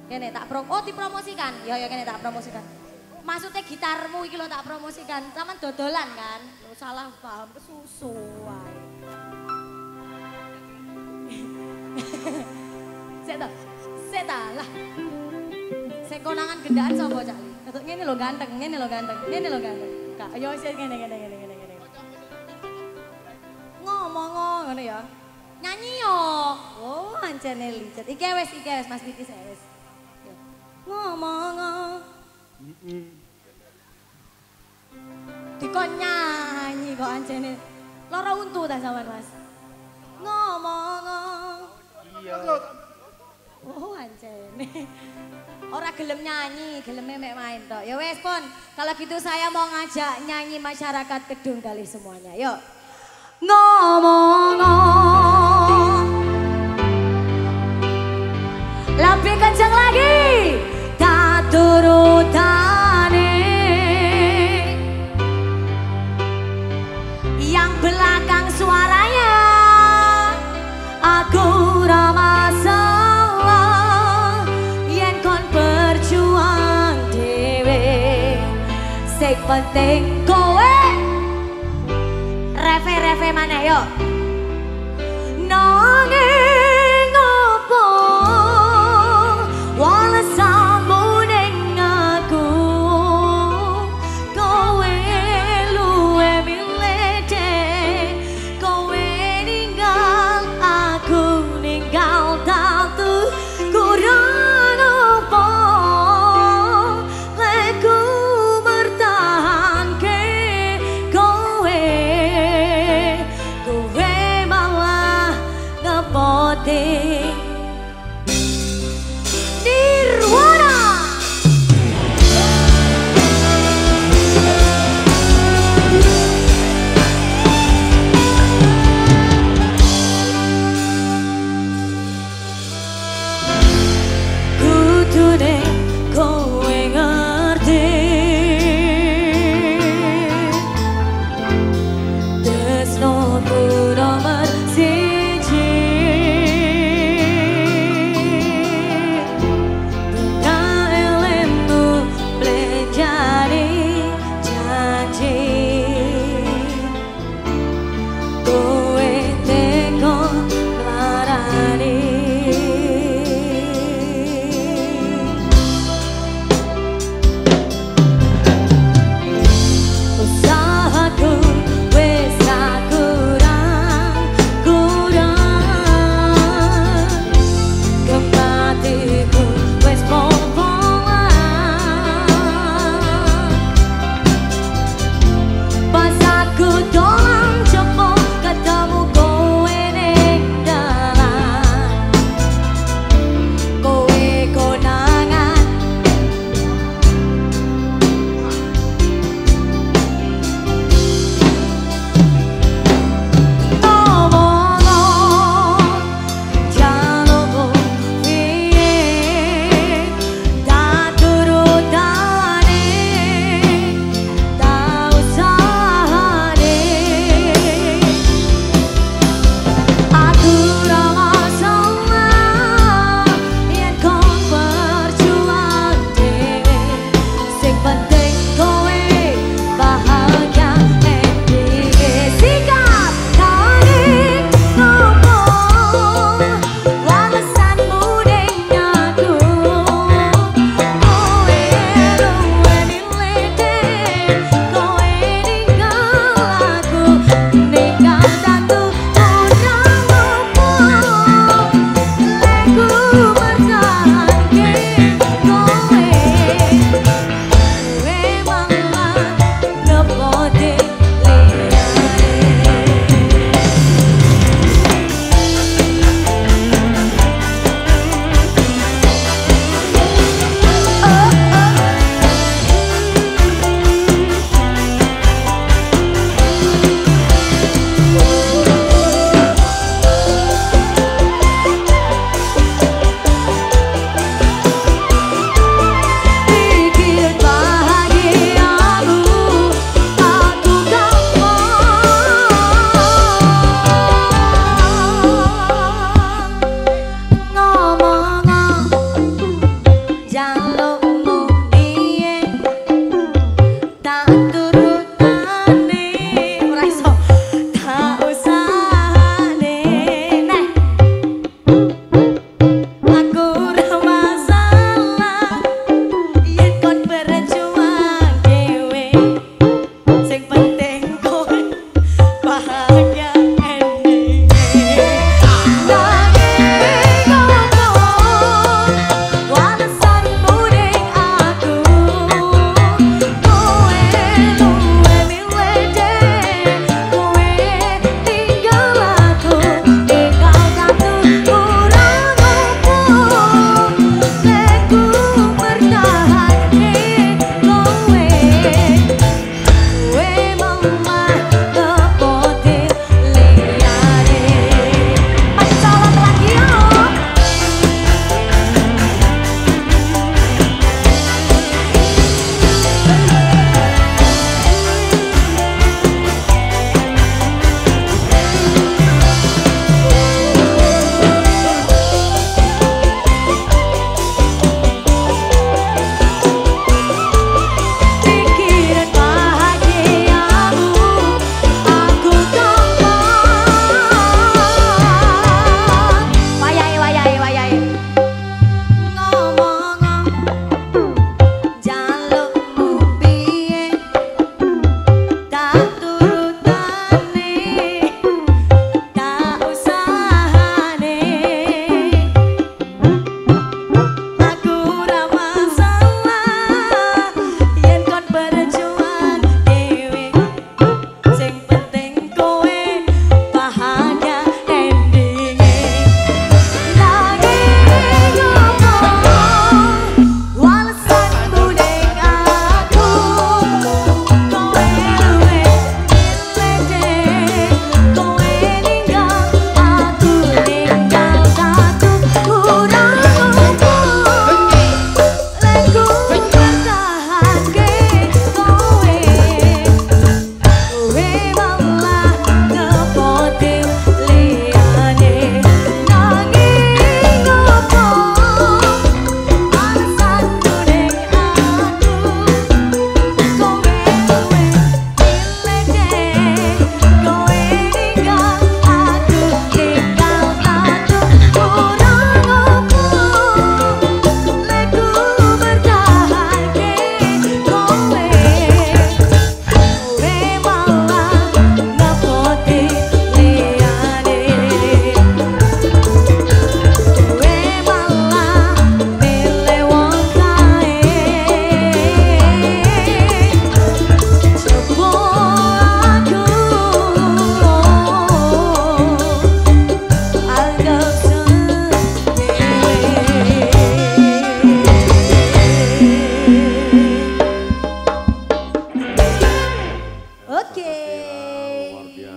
Kene tak oh dipromosikan. Ya kene tak promosikan. Maksudnya gitarmu iki lho tak promosikan. Saman dodolan kan? Lo salah paham kesusu wae. Seta lah. Sek konangan gendaan sapa Cak Li? Ketuk ngene lho ganteng, ngene lho ganteng, ngene lho ganteng. Kak, ayo sik ngene. Ngomong ngono ya. Nyanyi yo. Oh, ancene licet. Iki wis Mas Piti wis. Ngomong. Dikon nyanyi kok ancene. Lara untu ta sampean Mas? Ngomong. Iya. Oh, ancene. Ora gelem nyanyi, gelem mek main tok. Ya wes pon, kalau gitu saya mau ngajak nyanyi masyarakat Kedung kali semuanya. Yuk. Ngomong. Lebih kencang lagi. Tak turutane. Yang belakang suaranya aku ramah salah yen kon berjuang dewe sing penting kowe reve mana yo nanging opo walesamu ning aku kowe luwe milih kowe ninggal aku ninggal tatu kurang apa leku bertahan ke kowe malah ngepoting Nirwana. Kudune kowe ngerti tresnoku nomor siji dengan elenmu blenjani janji kowe teko larani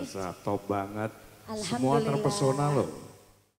biasa, top banget. Semua Alhamdulillah. terpesona loh.